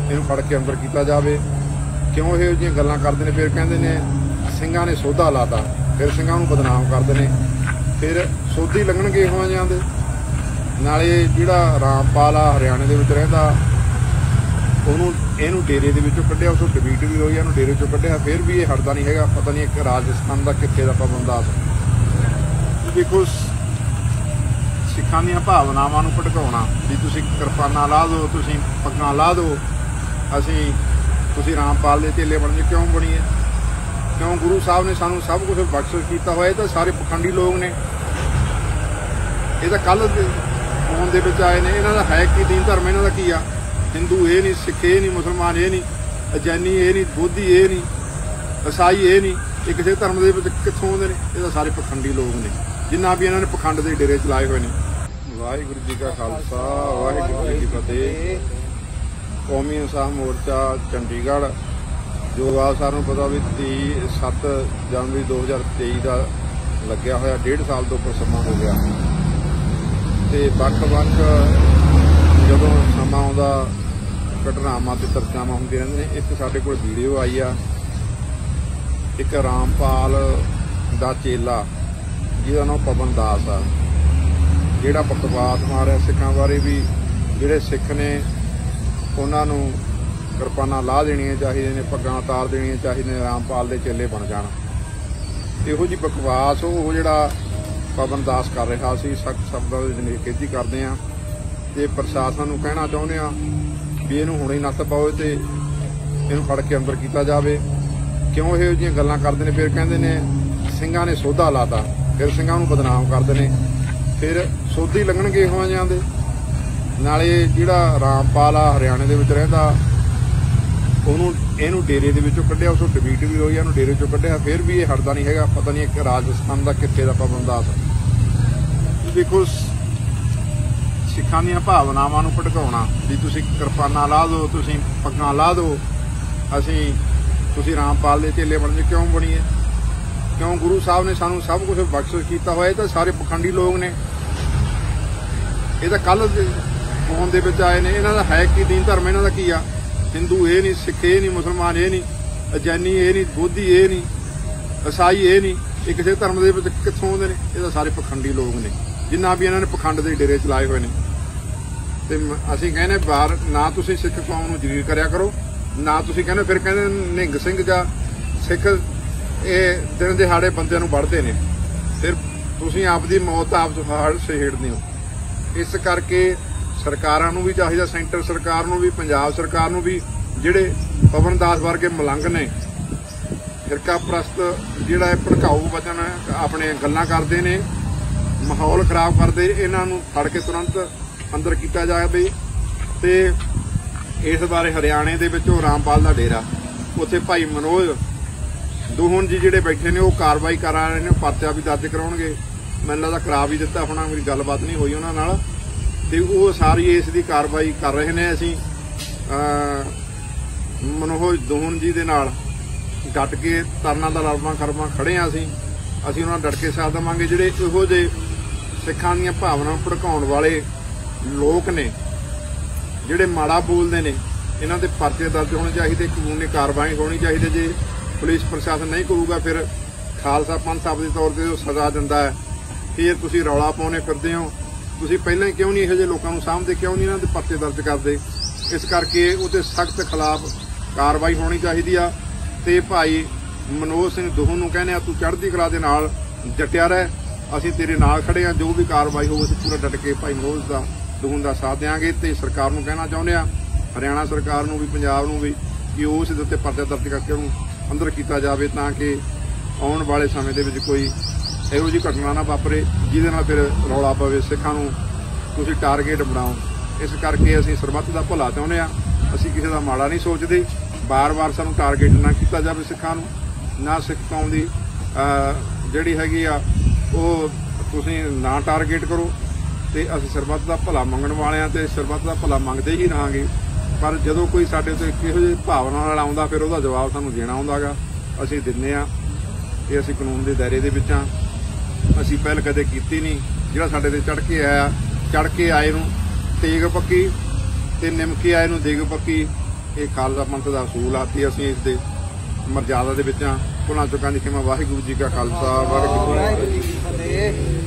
ਇਹਨੂੰ ਫੜ ਕੇ ਅੰਦਰ ਕੀਤਾ ਜਾਵੇ। क्यों ਇਹੋ ਜਿਹੀਆਂ ਗੱਲਾਂ ਕਰਦੇ ਨੇ। ਫਿਰ ਕਹਿੰਦੇ ਨੇ ਸਿੰਘਾਂ ਨੇ ਸੋਧਾ ਲਾਤਾ, ਫਿਰ ਸਿੰਘਾਂ ਨੂੰ ਬਦਨਾਮ ਕਰਦੇ ਨੇ। ਫਿਰ ਸੋਧੀ ਲੰਘਣਗੇ ਇਹੋ ਜਿਹਿਆਂ ਦੇ। ਨਾਲੇ ਜਿਹੜਾ ਰਾਮਪਾਲ ਆ ਹਰਿਆਣੇ ਦੇ ਵਿੱਚ ਰਹਿੰਦਾ, ਉਹਨੂੰ ਇਹਨੂੰ ਡੇਰੇ ਦੇ ਵਿੱਚੋਂ ਕੱਢਿਆ, ਉਸ ਤੋਂ ਡਿਬੀਟ ਵੀ ਹੋਈ, ਇਹਨੂੰ ਡੇਰੇ ਚੋਂ ਕੱਢਿਆ, ਫਿਰ ਵੀ ਇਹ ਹਟਦਾ ਨਹੀਂ ਹੈਗਾ। ਪਤਾ ਨਹੀਂ ਇੱਕ ਰਾਜਸਥਾਨ ਦਾ ਕਿੱਥੇ ਦਾ ਪਾਬੰਦਾਸ। ਦੇਖੋ ਸਿੱਖਾਂ ਦੀਆਂ ਭਾਵਨਾਵਾਂ ਨੂੰ ਭੜਕਾਉਣਾ ਵੀ ਤੁਸੀਂ ਕਿਰਪਾਨਾਂ ਲਾ ਦਿਓ, ਤੁਸੀਂ ਪੱਗਾਂ ਲਾ ਦਿਓ, ਤੁਸੀਂ ਰਾਮਪਾਲ ਦੇ ਚੇਲੇ ਬਣ ਜਾਓ। ਕਿਉਂ ਬਣੀਏ? ਕਿਉਂ? ਗੁਰੂ ਸਾਹਿਬ ਨੇ ਸਾਨੂੰ ਸਭ ਕੁਝ ਬਖਸ਼ਿਸ਼ ਕੀਤਾ ਹੋਇਆ। ਇਹ ਤਾਂ ਸਾਰੇ ਪਖੰਡੀ ਲੋਕ ਨੇ। ਇਹ ਤਾਂ ਕੱਲ੍ਹ ਫੋਨ ਦੇ ਵਿੱਚ ਆਏ ਨੇ। ਇਹਨਾਂ ਦਾ ਹੈ ਕੀ ਦੀਨ ਧਰਮ? ਇਹਨਾਂ ਦਾ ਕੀ ਆ? ਹਿੰਦੂ ਇਹ ਨਹੀਂ, ਸਿੱਖ ਇਹ ਨਹੀਂ, ਮੁਸਲਮਾਨ ਇਹ ਨਹੀਂ, ਅਜੈਨੀ ਇਹ ਨਹੀਂ, ਬੋਧੀ ਇਹ ਨਹੀਂ, ਈਸਾਈ ਇਹ ਨਹੀਂ। ਇਹ ਕਿਸੇ ਧਰਮ ਦੇ ਵਿੱਚ ਕਿੱਥੋਂ ਆਉਂਦੇ ਨੇ? ਇਹ ਤਾਂ ਸਾਰੇ ਪਖੰਡੀ ਲੋਕ ਨੇ, ਜਿੰਨਾ ਵੀ ਇਹਨਾਂ ਨੇ ਪਖੰਡ ਦੇ ਡੇਰੇ ਚਲਾਏ ਹੋਏ ਨੇ। ਵਾਹਿਗੁਰੂ ਜੀ ਕਾ ਖਾਲਸਾ, ਵਾਹਿਗੁਰੂ ਜੀ ਕੀ ਫਤਿਹ। ਕੌਮੀ ਇਨਸਾਫ ਮੋਰਚਾ ਚੰਡੀਗੜ੍ਹ, ਜੋ ਆ ਸਾਰਿਆਂ ਨੂੰ ਪਤਾ ਵੀ 7 ਜਨਵਰੀ 2023 ਦਾ ਲੱਗਿਆ ਹੋਇਆ, 1.5 ਸਾਲ ਤੋਂ ਉੱਪਰ ਸਮਾਂ ਹੋ ਗਿਆ। ਤੇ ਵੱਖ-ਵੱਖ ਜਦੋਂ ਸਮਾਂ ਆਉਂਦਾ ਘਟਨਾਵਾਂ ਤੇ ਚਰਚਾਵਾਂ ਹੁੰਦੀਆਂ ਰਹਿੰਦੀਆਂ ਨੇ। ਇੱਕ ਸਾਡੇ ਕੋਲ ਵੀਡੀਓ ਆਈ ਆ, ਇੱਕ ਰਾਮਪਾਲ ਦਾ ਚੇਲਾ ਜਿਹਦਾ ਨਾਮ ਪਵਨ ਦਾਸ ਆ, ਜਿਹੜਾ ਬਕਵਾਸ ਮਾਰਿਆ ਸਿੱਖਾਂ ਬਾਰੇ ਵੀ ਜਿਹੜੇ ਸਿੱਖ ਨੇ ਉਹਨਾਂ ਨੂੰ ਕਿਰਪਾਨਾਂ ਲਾ ਦੇਣੀਆਂ ਚਾਹੀਦੀਆਂ ਨੇ, ਪੱਗਾਂ ਉਤਾਰ ਦੇਣੀਆਂ ਚਾਹੀਦੀਆਂ ਨੇ, ਰਾਮਪਾਲ ਦੇ ਚੇਲੇ ਬਣ ਜਾਣ। ਇਹੋ ਜਿਹੀ ਬਕਵਾਸ ਉਹ ਜਿਹੜਾ ਪਵਨ ਦਾਸ ਕਰ ਰਿਹਾ ਸੀ, ਸਖਤ ਸ਼ਬਦਾਂ ਦੀ ਨਿਖੇਧੀ ਕਰਦੇ ਆ। ਤੇ ਪ੍ਰਸ਼ਾਸਨ ਨੂੰ ਕਹਿਣਾ ਚਾਹੁੰਦੇ ਆ ਵੀ ਇਹਨੂੰ ਹੁਣੇ ਨੱਥ ਪਾਓ ਤੇ ਇਹਨੂੰ ਫੜ ਕੇ ਅੰਦਰ ਕੀਤਾ ਜਾਵੇ। ਕਿਉਂ ਇਹੋ ਜਿਹੀਆਂ ਗੱਲਾਂ ਕਰਦੇ ਨੇ? ਫਿਰ ਕਹਿੰਦੇ ਨੇ ਸਿੰਘਾਂ ਨੇ ਸੋਧਾ ਲਾਤਾ, ਫਿਰ ਸਿੰਘਾਂ ਨੂੰ ਬਦਨਾਮ ਕਰਦੇ ਨੇ। ਫਿਰ ਸੋਧੀ ਲੰਘਣਗੇ ਇਹੋ ਜਿਹਿਆਂ ਦੇ। ਨਾਲੇ ਜਿਹੜਾ ਰਾਮਪਾਲ ਆ ਹਰਿਆਣੇ ਦੇ ਵਿੱਚ ਰਹਿੰਦਾ, ਇਹਨੂੰ ਡੇਰੇ ਦੇ ਵਿੱਚੋਂ ਕੱਢਿਆ, ਉਸ ਤੋਂ ਡਿਬੀਟ ਵੀ ਹੋਈ, ਇਹਨੂੰ ਡੇਰੇ ਚੋਂ ਕੱਢਿਆ, ਫਿਰ ਵੀ ਇਹ ਹਟਦਾ ਨਹੀਂ ਹੈਗਾ। ਪਤਾ ਨਹੀਂ ਇੱਕ ਰਾਜਸਥਾਨ ਦਾ ਕਿੱਥੇ ਦਾ ਪਾਬੰਦਾਸ। ਦੇਖੋ ਸਿੱਖਾਂ ਦੀਆਂ ਭਾਵਨਾਵਾਂ ਨੂੰ ਭੜਕਾਉਣਾ ਵੀ ਤੁਸੀਂ ਕਿਰਪਾਨਾਂ ਲਾ ਦਿਓ, ਤੁਸੀਂ ਪੱਗਾਂ ਲਾ ਦਿਓ, ਤੁਸੀਂ ਰਾਮਪਾਲ ਦੇ ਚੇਲੇ ਬਣ ਜਾਓ। ਕਿਉਂ ਬਣੀਏ? ਕਿਉਂ? ਗੁਰੂ ਸਾਹਿਬ ਨੇ ਸਾਨੂੰ ਸਭ ਕੁਝ ਬਖਸ਼ਿਸ਼ ਕੀਤਾ ਹੋਇਆ। ਇਹ ਤਾਂ ਸਾਰੇ ਪਖੰਡੀ ਲੋਕ ਨੇ। ਇਹ ਤਾਂ ਕੱਲ੍ਹ ਫੋਨ ਦੇ ਵਿੱਚ ਆਏ ਨੇ। ਇਹਨਾਂ ਦਾ ਹੈ ਕੀ ਦੀਨ ਧਰਮ? ਇਹਨਾਂ ਦਾ ਕੀ ਆ? ਹਿੰਦੂ ਇਹ ਨਹੀਂ, ਸਿੱਖ ਇਹ ਨਹੀਂ, ਮੁਸਲਮਾਨ ਇਹ ਨਹੀਂ, ਅਜੈਨੀ ਇਹ ਨਹੀਂ, ਬੋਧੀ ਇਹ ਨਹੀਂ, ਈਸਾਈ ਇਹ ਨਹੀਂ। ਇਹ ਕਿਸੇ ਧਰਮ ਦੇ ਵਿੱਚ ਕਿੱਥੋਂ ਆਉਂਦੇ ਨੇ? ਇਹ ਤਾਂ ਸਾਰੇ ਪਖੰਡੀ ਲੋਕ ਨੇ, ਜਿੰਨਾ ਵੀ ਇਹਨਾਂ ਨੇ ਪਖੰਡ ਦੇ ਡੇਰੇ ਚਲਾਏ ਹੋਏ ਨੇ। ਤੇ ਅਸੀਂ ਕਹਿੰਦੇ ਬਾਹਰ ਨਾ ਤੁਸੀਂ ਸਿੱਖ ਕੌਮ ਨੂੰ ਜਲੀਲ ਕਰਿਆ ਕਰੋ, ਨਾ ਤੁਸੀਂ ਕਹਿੰਦੇ ਫਿਰ ਕਹਿੰਦੇ ਨਿਹੰਗ ਸਿੰਘ ਜਾਂ ਸਿੱਖ ਇਹ ਦਿਨ ਦਿਹਾੜੇ ਬੰਦਿਆਂ ਨੂੰ ਵੜਦੇ ਨੇ। ਫਿਰ ਤੁਸੀਂ ਆਪਦੀ ਮੌਤ ਆਪ ਸਹੇੜਦੇ ਹੋ। ਇਸ ਕਰਕੇ ਸਰਕਾਰਾਂ ਨੂੰ ਵੀ ਚਾਹੀਦਾ, ਸੈਂਟਰ ਸਰਕਾਰ ਨੂੰ ਵੀ, ਪੰਜਾਬ ਸਰਕਾਰ ਨੂੰ ਵੀ, ਜਿਹੜੇ ਪਵਨ ਦਾਸ ਵਰਗੇ ਮਲੰਗ ਨੇ, ਫਿਰਕਾ ਪ੍ਰਸਤ ਜਿਹੜਾ ਇਹ ਭੜਕਾਊ ਵਚਨ ਆਪਣੇ ਗੱਲਾਂ ਕਰਦੇ ਨੇ, ਮਾਹੌਲ ਖਰਾਬ ਕਰਦੇ, ਇਹਨਾਂ ਨੂੰ ਫੜ ਕੇ ਤੁਰੰਤ ਅੰਦਰ ਕੀਤਾ ਜਾਵੇ। ਤੇ ਇਸ ਬਾਰੇ ਹਰਿਆਣੇ ਦੇ ਵਿੱਚ ਉਹ ਰਾਮਪਾਲ ਦਾ ਡੇਰਾ, ਉੱਥੇ ਭਾਈ ਮਨੋਜ ਦੋਹਨ ਜੀ ਜਿਹੜੇ ਬੈਠੇ ਨੇ ਉਹ ਕਾਰਵਾਈ ਕਰਾ ਰਹੇ ਨੇ, ਪਰਚਾ ਵੀ ਦਰਜ ਕਰਾਉਣਗੇ। ਮੈਨੂੰ ਲੱਗਦਾ ਕਰਾ ਵੀ ਦਿੱਤਾ ਹੋਣਾ, ਮੇਰੀ ਗੱਲਬਾਤ ਨਹੀਂ ਹੋਈ ਉਹਨਾਂ ਨਾਲ। ਤੇ ਉਹ ਸਾਰੀ ਇਸ ਦੀ ਕਾਰਵਾਈ ਕਰ ਰਹੇ ਨੇ। ਅਸੀਂ ਮਨੋਜ ਦੋਹਨ ਜੀ ਦੇ ਨਾਲ ਡਟ ਕੇ ਤਰਨਾ ਦਾ ਲੜਵਾ ਕਰਵਾ ਖੜੇ ਆ। ਅਸੀਂ ਉਹਨਾਂ ਨਾਲ ਡਟ ਕੇ ਸਾਥ ਦੇਵਾਂਗੇ। ਜਿਹੜੇ ਇਹੋ ਜਿਹੇ ਸਿੱਖਾਂ ਦੀਆਂ ਭਾਵਨਾਵਾਂ ਭੜਕਾਉਣ ਵਾਲੇ ਲੋਕ ਨੇ, ਜਿਹੜੇ ਮਾੜਾ ਬੋਲਦੇ ਨੇ, ਇਹਨਾਂ ਦੇ ਪਰਚੇ ਦਰਜ ਹੋਣੇ ਚਾਹੀਦੇ, ਕਾਨੂੰਨੀ ਕਾਰਵਾਈ ਹੋਣੀ ਚਾਹੀਦੀ। ਜੇ ਪੁਲਿਸ ਪ੍ਰਸ਼ਾਸਨ ਨਹੀਂ ਕਰੂਗਾ ਫਿਰ ਖਾਲਸਾ ਪੰਥ ਸਾਹਿਬ ਦੇ ਤੌਰ ਤੇ ਸਜ਼ਾ ਦਿੰਦਾ ਹੈ। ਫਿਰ ਤੁਸੀਂ ਰੌਲਾ ਪਾਉਣੇ ਫਿਰਦੇ ਹੋ। ਤੁਸੀਂ ਪਹਿਲਾਂ ਹੀ ਕਿਉਂ ਨਹੀਂ ਇਹੋ ਜਿਹੇ ਲੋਕਾਂ ਨੂੰ ਸਾਂਭਦੇ? ਕਿਉਂ ਨਹੀਂ ਇਹਨਾਂ ਦੇ ਪਰਚੇ ਦਰਜ ਕਰਦੇ? ਇਸ ਕਰਕੇ ਉਹਦੇ ਸਖਤ ਖਿਲਾਫ ਕਾਰਵਾਈ ਹੋਣੀ ਚਾਹੀਦੀ ਆ। ਤੇ ਭਾਈ ਮਨੋਜ ਸਿੰਘ ਦੋਹਨ ਨੂੰ ਕਹਿੰਦੇ ਆ ਤੂੰ ਚੜ੍ਹਦੀ ਕਲਾ ਦੇ ਨਾਲ ਡਟਿਆ ਰਹਿ, ਅਸੀਂ ਤੇਰੇ ਨਾਲ ਖੜੇ ਆ। ਜੋ ਵੀ ਕਾਰਵਾਈ ਹੋਵੇ ਅਸੀਂ ਪੂਰਾ ਡਟ ਕੇ ਭਾਈ ਮਨੋਜ ਦਾ ਦੋਹਨ ਦਾ ਸਾਥ ਦੇਵਾਂਗੇ। ਤੇ ਸਰਕਾਰ ਨੂੰ ਕਹਿਣਾ ਚਾਹੁੰਦੇ ਆ, ਹਰਿਆਣਾ ਸਰਕਾਰ ਨੂੰ ਵੀ, ਪੰਜਾਬ ਨੂੰ ਵੀ, ਕਿ ਉਸ ਦੇ ਉੱਤੇ ਪਰਚਾ ਦਰਜ ਕਰਕੇ ਉਹਨੂੰ ਅੰਦਰ ਕੀਤਾ ਜਾਵੇ, ਤਾਂ ਕਿ ਆਉਣ ਵਾਲੇ ਸਮੇਂ ਦੇ ਵਿੱਚ ਕੋਈ ਇਹੋ ਜਿਹੀ ਘਟਨਾ ਨਾ ਵਾਪਰੇ ਜਿਹਦੇ ਨਾਲ ਫਿਰ ਰੌਲਾ ਪਵੇ, ਸਿੱਖਾਂ ਨੂੰ ਤੁਸੀਂ ਟਾਰਗੇਟ ਬਣਾਓ। ਇਸ ਕਰਕੇ ਅਸੀਂ ਸਰਬੱਤ ਦਾ ਭਲਾ ਚਾਹੁੰਦੇ ਆ, ਅਸੀਂ ਕਿਸੇ ਦਾ ਮਾੜਾ ਨਹੀਂ ਸੋਚਦੇ। ਬਾਰ-ਬਾਰ ਸਾਨੂੰ ਟਾਰਗੇਟ ਨਾ ਕੀਤਾ ਜਾਵੇ ਸਿੱਖਾਂ ਨੂੰ, ਨਾ ਸਿੱਖ ਕੌਮ ਦੀ ਜਿਹੜੀ ਹੈਗੀ ਆ ਉਹ ਤੁਸੀਂ ਨਾ ਟਾਰਗੇਟ ਕਰੋ। ਤੇ ਅਸੀਂ ਸਰਬੱਤ ਦਾ ਭਲਾ ਮੰਗਣ ਵਾਲੇ ਆ ਤੇ ਸਰਬੱਤ ਦਾ ਭਲਾ ਮੰਗਦੇ ਹੀ ਰਹਾਂਗੇ। ਪਰ ਜਦੋਂ ਕੋਈ ਸਾਡੇ ਤੇ ਕਿਹੋ ਜਿਹੀ ਭਾਵਨਾ ਨਾਲ ਆਉਂਦਾ ਫਿਰ ਉਹਦਾ ਜਵਾਬ ਸਾਨੂੰ ਦੇਣਾ ਆਉਂਦਾ ਗਾ, ਅਸੀਂ ਦਿੰਦੇ ਆ। ਇਹ ਅਸੀਂ ਕਾਨੂੰਨ ਦੇ ਦਾਇਰੇ ਦੇ ਵਿੱਚ ਆ। ਅਸੀਂ ਪਹਿਲ ਕਦੇ ਕੀਤੀ ਨਹੀਂ। ਜਿਹੜਾ ਸਾਡੇ ਤੇ ਚੜ੍ਹ ਕੇ ਆਏ ਨੂੰ ਤੇਗ ਪੱਕੀ ਤੇ ਨਿਮਕੇ ਆਏ ਨੂੰ ਦੇਗ ਪੱਕੀ। ਇਹ ਖਾਲਸਾ ਪੰਥ ਦਾ ਅਸੂਲ ਆ ਤੇ ਅਸੀਂ ਇਸ ਦੇ ਮਰਜ਼ਾਦਾ ਦੇ ਵਿੱਚ ਆ। ਭੁੱਲਾਂ ਚੁੱਕਾਂ ਦੀ ਖਿਮਾ। ਵਾਹਿਗੁਰੂ ਜੀ ਕਾ ਖਾਲਸਾ, ਵਾਹਿਗੁਰੂ ਜੀ ਕੀ ਫਤਿਹ।